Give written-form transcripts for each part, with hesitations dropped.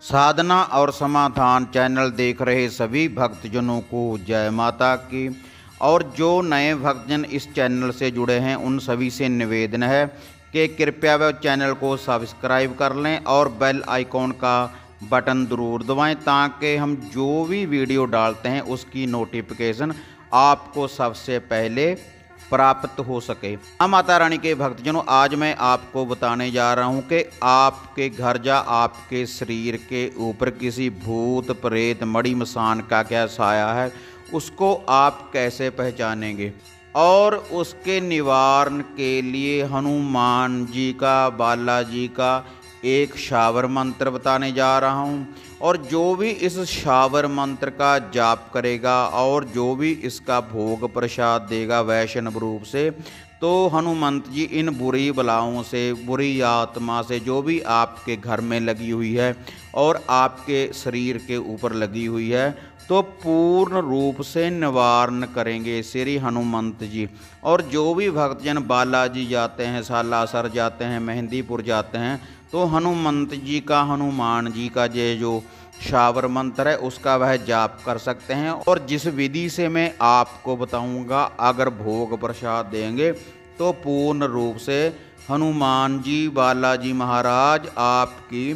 साधना और समाधान चैनल देख रहे सभी भक्तजनों को जय माता की। और जो नए भक्तजन इस चैनल से जुड़े हैं उन सभी से निवेदन है कि कृपया वह चैनल को सब्सक्राइब कर लें और बेल आइकॉन का बटन ज़रूर दबाएं ताकि हम जो भी वीडियो डालते हैं उसकी नोटिफिकेशन आपको सबसे पहले प्राप्त हो सके। हाँ माता रानी के भक्तजनों, आज मैं आपको बताने जा रहा हूँ कि आपके घर या आपके शरीर के ऊपर किसी भूत प्रेत मड़ी मसान का क्या साया है, उसको आप कैसे पहचानेंगे। और उसके निवारण के लिए हनुमान जी का, बालाजी का एक शावर मंत्र बताने जा रहा हूँ। और जो भी इस शावर मंत्र का जाप करेगा और जो भी इसका भोग प्रसाद देगा वैष्णव रूप से, तो हनुमंत जी इन बुरी बलाओं से, बुरी आत्मा से जो भी आपके घर में लगी हुई है और आपके शरीर के ऊपर लगी हुई है, तो पूर्ण रूप से निवारण करेंगे श्री हनुमंत जी। और जो भी भक्तजन बालाजी जाते हैं, सालासर जाते हैं, मेहंदीपुर जाते हैं, तो हनुमंत जी का, हनुमान जी का ये जो शावर मंत्र है उसका वह जाप कर सकते हैं। और जिस विधि से मैं आपको बताऊंगा, अगर भोग प्रसाद देंगे तो पूर्ण रूप से हनुमान जी, बालाजी महाराज आपकी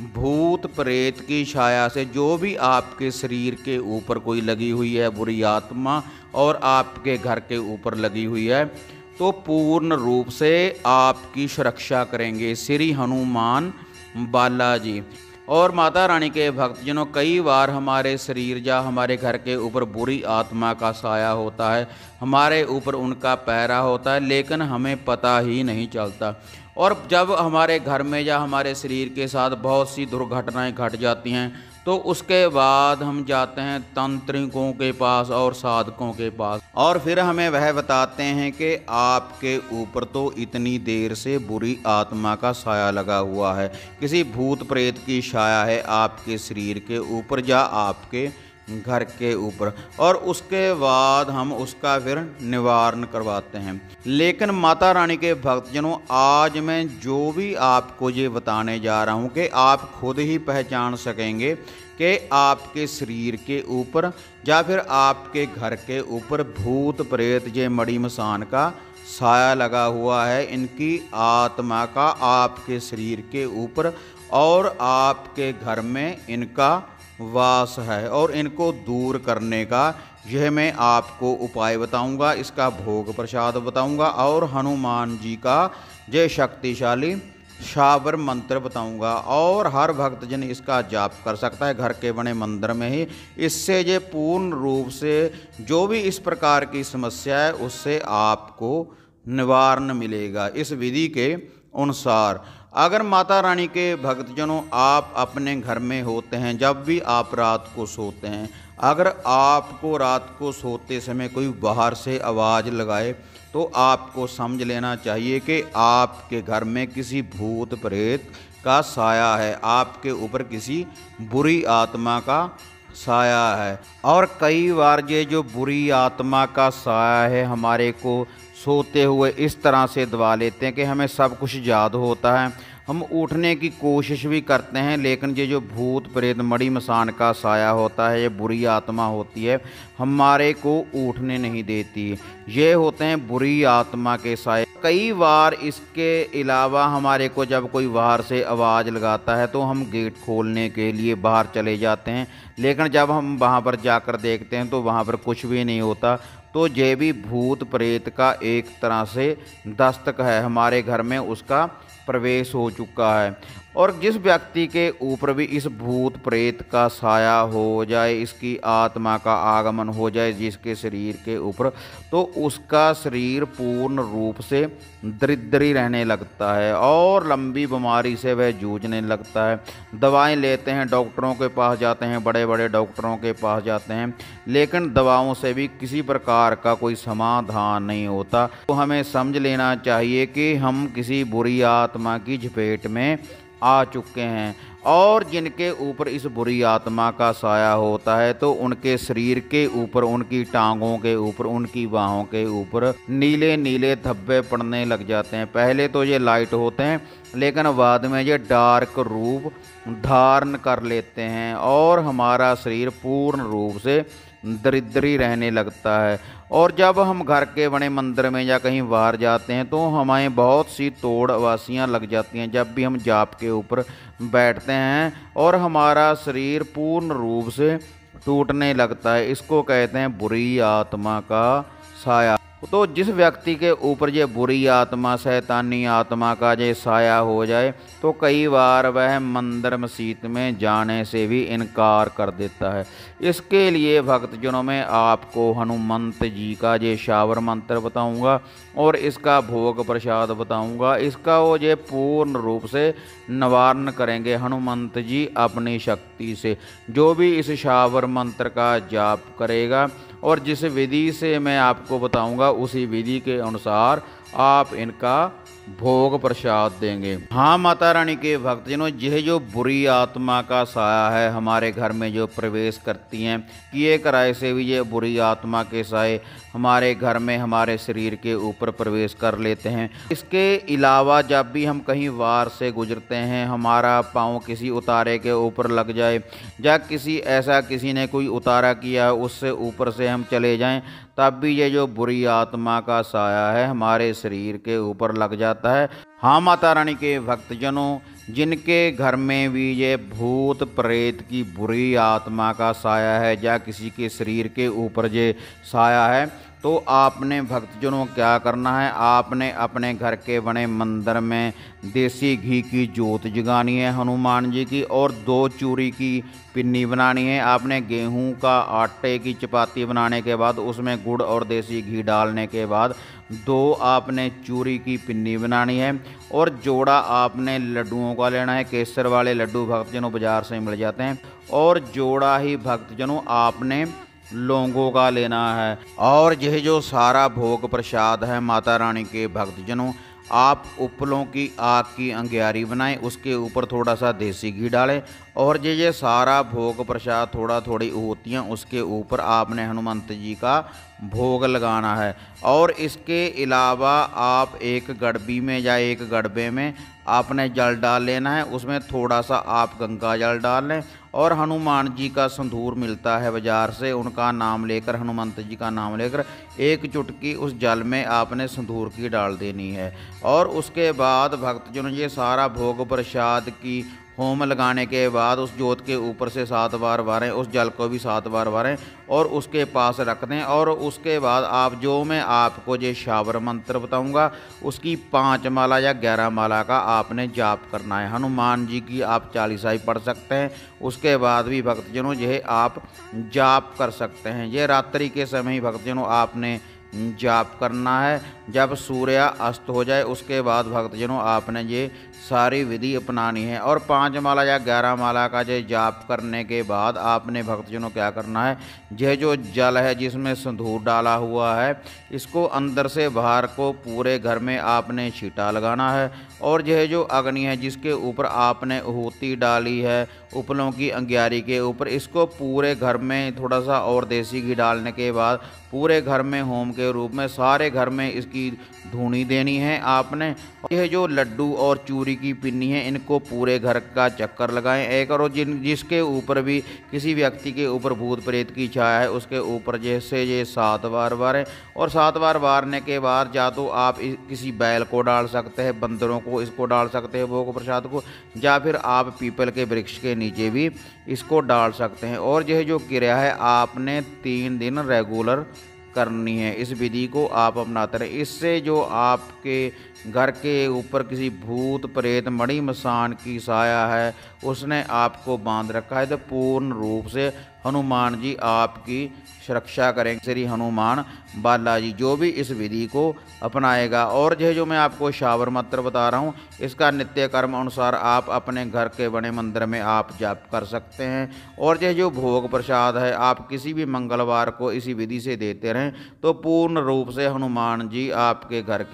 भूत प्रेत की छाया से, जो भी आपके शरीर के ऊपर कोई लगी हुई है बुरी आत्मा और आपके घर के ऊपर लगी हुई है, तो पूर्ण रूप से आपकी सुरक्षा करेंगे श्री हनुमान बालाजी। और माता रानी के भक्तजनों, कई बार हमारे शरीर या हमारे घर के ऊपर बुरी आत्मा का साया होता है, हमारे ऊपर उनका पहरा होता है, लेकिन हमें पता ही नहीं चलता। और जब हमारे घर में या हमारे शरीर के साथ बहुत सी दुर्घटनाएं घट जाती हैं, तो उसके बाद हम जाते हैं तांत्रिकों के पास और साधकों के पास, और फिर हमें वह बताते हैं कि आपके ऊपर तो इतनी देर से बुरी आत्मा का साया लगा हुआ है, किसी भूत प्रेत की छाया है आपके शरीर के ऊपर या आपके घर के ऊपर। और उसके बाद हम उसका फिर निवारण करवाते हैं। लेकिन माता रानी के भक्तजनों, आज मैं जो भी आपको ये बताने जा रहा हूँ कि आप खुद ही पहचान सकेंगे कि आपके शरीर के ऊपर या फिर आपके घर के ऊपर भूत प्रेत ये मड़ी मसान का साया लगा हुआ है, इनकी आत्मा का आपके शरीर के ऊपर और आपके घर में इनका वास है। और इनको दूर करने का यह मैं आपको उपाय बताऊंगा, इसका भोग प्रसाद बताऊंगा और हनुमान जी का जय शक्तिशाली शावर मंत्र बताऊंगा। और हर भक्तजन इसका जाप कर सकता है घर के बने मंदिर में ही। इससे ये पूर्ण रूप से जो भी इस प्रकार की समस्या है उससे आपको निवारण मिलेगा इस विधि के अनुसार। अगर माता रानी के भक्तजनों, आप अपने घर में होते हैं, जब भी आप रात को सोते हैं, अगर आपको रात को सोते समय कोई बाहर से आवाज़ लगाए, तो आपको समझ लेना चाहिए कि आपके घर में किसी भूत प्रेत का साया है, आपके ऊपर किसी बुरी आत्मा का साया है। और कई बार ये जो बुरी आत्मा का साया है हमारे को सोते हुए इस तरह से दबा लेते हैं कि हमें सब कुछ याद होता है, हम उठने की कोशिश भी करते हैं, लेकिन ये जो भूत प्रेत मड़ी मसान का साया होता है, ये बुरी आत्मा होती है, हमारे को उठने नहीं देती। ये होते हैं बुरी आत्मा के साए। कई बार इसके अलावा हमारे को जब कोई बाहर से आवाज़ लगाता है तो हम गेट खोलने के लिए बाहर चले जाते हैं, लेकिन जब हम वहाँ पर जाकर देखते हैं तो वहाँ पर कुछ भी नहीं होता। तो ये भी भूत प्रेत का एक तरह से दस्तक है, हमारे घर में उसका प्रवेश हो चुका है। और जिस व्यक्ति के ऊपर भी इस भूत प्रेत का साया हो जाए, इसकी आत्मा का आगमन हो जाए जिसके शरीर के ऊपर, तो उसका शरीर पूर्ण रूप से दरिद्री रहने लगता है और लंबी बीमारी से वह जूझने लगता है। दवाएं लेते हैं, डॉक्टरों के पास जाते हैं, बड़े बड़े डॉक्टरों के पास जाते हैं, लेकिन दवाओं से भी किसी प्रकार का कोई समाधान नहीं होता। तो हमें समझ लेना चाहिए कि हम किसी बुरी आत्मा की चपेट में आ चुके हैं। और जिनके ऊपर इस बुरी आत्मा का साया होता है तो उनके शरीर के ऊपर, उनकी टांगों के ऊपर, उनकी बाहों के ऊपर नीले नीले धब्बे पड़ने लग जाते हैं। पहले तो ये लाइट होते हैं लेकिन बाद में ये डार्क रूप धारण कर लेते हैं और हमारा शरीर पूर्ण रूप से दरिद्री रहने लगता है। और जब हम घर के बने मंदिर में या कहीं बाहर जाते हैं तो हमें बहुत सी तोड़ वासियाँ लग जाती हैं जब भी हम जाप के ऊपर बैठते हैं और हमारा शरीर पूर्ण रूप से टूटने लगता है। इसको कहते हैं बुरी आत्मा का साया। तो जिस व्यक्ति के ऊपर ये बुरी आत्मा, शैतानी आत्मा का ये साया हो जाए तो कई बार वह मंदिर मस्जिद में जाने से भी इनकार कर देता है। इसके लिए भक्तजनों में आपको हनुमंत जी का ये शावर मंत्र बताऊंगा और इसका भोग प्रसाद बताऊंगा। इसका वो ये पूर्ण रूप से निवारण करेंगे हनुमंत जी अपनी शक्ति से। जो भी इस शावर मंत्र का जाप करेगा और जिस विधि से मैं आपको बताऊंगा उसी विधि के अनुसार आप इनका भोग प्रसाद देंगे। हाँ माता रानी के भक्तजनों, यह जो बुरी आत्मा का साया है हमारे घर में जो प्रवेश करती हैं, किए कराए से भी ये बुरी आत्मा के साए हमारे घर में, हमारे शरीर के ऊपर प्रवेश कर लेते हैं। इसके अलावा जब भी हम कहीं वार से गुजरते हैं, हमारा पाँव किसी उतारे के ऊपर लग जाए या किसी ने कोई उतारा किया उससे ऊपर से हम चले जाएं, तब भी ये जो बुरी आत्मा का साया है हमारे शरीर के ऊपर लग जाता है। हाँ माता रानी के भक्तजनों, जिनके घर में भी ये भूत प्रेत की बुरी आत्मा का साया है या किसी के शरीर के ऊपर ये साया है, तो आपने भक्तजनों क्या करना है, आपने अपने घर के बने मंदिर में देसी घी की जोत जगानी है हनुमान जी की और 2 चूरी की पिन्नी बनानी है। आपने गेहूं का आटे की चपाती बनाने के बाद उसमें गुड़ और देसी घी डालने के बाद 2 आपने चूरी की पिन्नी बनानी है और जोड़ा आपने लड्डुओं का लेना है। केसर वाले लड्डू भक्तजनों बाजार से मिल जाते हैं। और जोड़ा ही भक्तजनों आपने लौंगों का लेना है। और यह जो सारा भोग प्रसाद है माता रानी के भक्तजनों, आप उपलों की आग की अंगियारी बनाएं, उसके ऊपर थोड़ा सा देसी घी डालें और ये सारा भोग प्रसाद थोड़ा थोड़ी होतियाँ उसके ऊपर आपने हनुमंत जी का भोग लगाना है। और इसके अलावा आप एक गड़बी में या एक गड़बे में आपने जल डाल लेना है, उसमें थोड़ा सा आप गंगा जल डाल लें और हनुमान जी का संधूर मिलता है बाजार से, उनका नाम लेकर, हनुमंत जी का नाम लेकर 1 चुटकी उस जल में आपने संधूर की डाल देनी है। और उसके बाद भक्तजनों ये सारा भोग प्रसाद की होम लगाने के बाद उस जोत के ऊपर से 7 बार वारें, उस जल को भी 7 बार वारें और उसके पास रख दें। और उसके बाद आप जो मैं आपको ये शावर मंत्र बताऊंगा उसकी 5 माला या 11 माला का आपने जाप करना है। हनुमान जी की आप चालीसा पढ़ सकते हैं, उसके बाद भी भक्तजनों यह आप जाप कर सकते हैं। ये रात्रि के समय ही भक्तजनों आपने जाप करना है। जब सूर्य अस्त हो जाए उसके बाद भक्तजनों आपने ये सारी विधि अपनानी है। और 5 माला या 11 माला का जो जाप करने के बाद आपने भक्तजनों क्या करना है, यह जो जल है जिसमें सिंदूर डाला हुआ है इसको अंदर से बाहर को पूरे घर में आपने छींटा लगाना है। और यह जो अग्नि है जिसके ऊपर आपने आहुति डाली है उपलों की अंगियारी के ऊपर, इसको पूरे घर में थोड़ा सा और देसी घी डालने के बाद पूरे घर में होम के रूप में सारे घर में इसकी धूनी देनी है आपने। यह जो लड्डू और चूरी की पिन्नी है इनको पूरे घर का चक्कर लगाएं एक, और जिसके ऊपर भी किसी व्यक्ति के ऊपर भूत प्रेत की छाया है उसके ऊपर जैसे ये 7 बार वारें। और 7 बार वारने के बाद या तो आप किसी बैल को डाल सकते हैं, बंदरों को इसको डाल सकते हैं भोग प्रसाद को, या फिर आप पीपल के वृक्ष के नीचे भी इसको डाल सकते हैं। और यह जो क्रिया है आपने 3 दिन रेगुलर करनी है। इस विधि को आप अपनाते रहें। इससे जो आपके घर के ऊपर किसी भूत प्रेत मणि मसान की साया है उसने आपको बांध रखा है तो पूर्ण रूप से हनुमान जी आपकी सुरक्षा करेंगे। श्री हनुमान बालाजी जो भी इस विधि को अपनाएगा। और यह जो मैं आपको शावर मंत्र बता रहा हूँ इसका नित्य कर्म अनुसार आप अपने घर के बने मंदिर में आप जाप कर सकते हैं। और यह जो भोग प्रसाद है आप किसी भी मंगलवार को इसी विधि से देते रहें तो पूर्ण रूप से हनुमान जी आपके घर की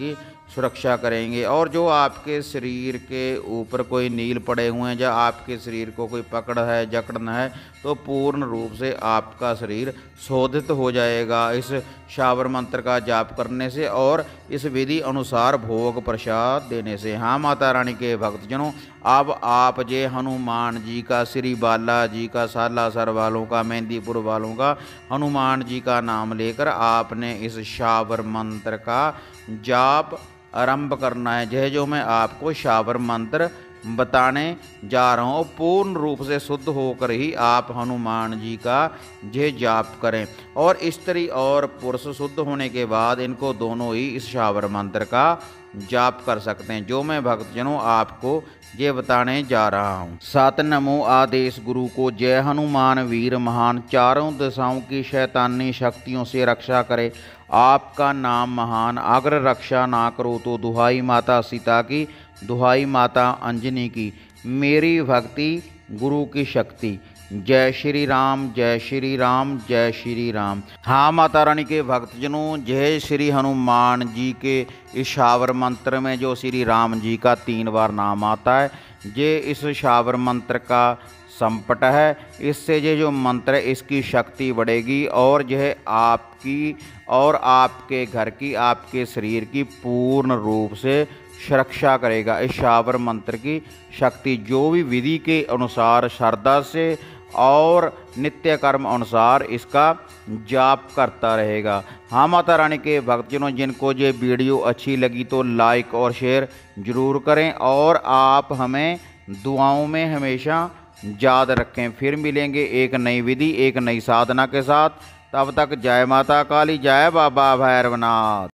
सुरक्षा करेंगे। और जो आपके शरीर के ऊपर कोई नील पड़े हुए हैं या आपके शरीर को कोई पकड़ है, जकड़न है, तो पूर्ण रूप से आपका शरीर शोधित हो जाएगा इस शावर मंत्र का जाप करने से और इस विधि अनुसार भोग प्रसाद देने से। हाँ माता रानी के भक्तजनों, अब आप जे हनुमान जी का, श्री बालाजी का, सालासर वालों का, मेहंदीपुर वालों का हनुमान जी का नाम लेकर आपने इस शावर मंत्र का जाप आरंभ करना है। यह जो मैं आपको शावर मंत्र बताने जा रहा हूँ, पूर्ण रूप से शुद्ध होकर ही आप हनुमान जी का ये जाप करें। और स्त्री और पुरुष शुद्ध होने के बाद इनको दोनों ही इस शावर मंत्र का जाप कर सकते हैं, जो मैं भक्तजनों आपको ये बताने जा रहा हूँ। 7 नमो आदेश गुरु को, जय हनुमान वीर महान, चारों दिशाओं की शैतानी शक्तियों से रक्षा करे, आपका नाम महान, अगर रक्षा ना करो तो दुहाई माता सीता की, दुहाई माता अंजनी की, मेरी भक्ति गुरु की शक्ति, जय श्री राम, जय श्री राम, जय श्री राम। हाँ माता रानी के भक्तजनों, जय श्री हनुमान जी के इस शावर मंत्र में जो श्री राम जी का 3 बार नाम आता है, ये इस शावर मंत्र का संपट है। इससे ये जो मंत्र है इसकी शक्ति बढ़ेगी और यह आपकी और आपके घर की, आपके शरीर की पूर्ण रूप से सुरक्षा करेगा। इस शावर मंत्र की शक्ति जो भी विधि के अनुसार श्रद्धा से और नित्य कर्म अनुसार इसका जाप करता रहेगा। हाँ माता रानी के भक्तजनों, जिनको ये वीडियो अच्छी लगी तो लाइक और शेयर ज़रूर करें और आप हमें दुआओं में हमेशा याद रखें। फिर मिलेंगे एक नई विधि, एक नई साधना के साथ। तब तक जय माता काली, जय बाबा भैरवनाथ।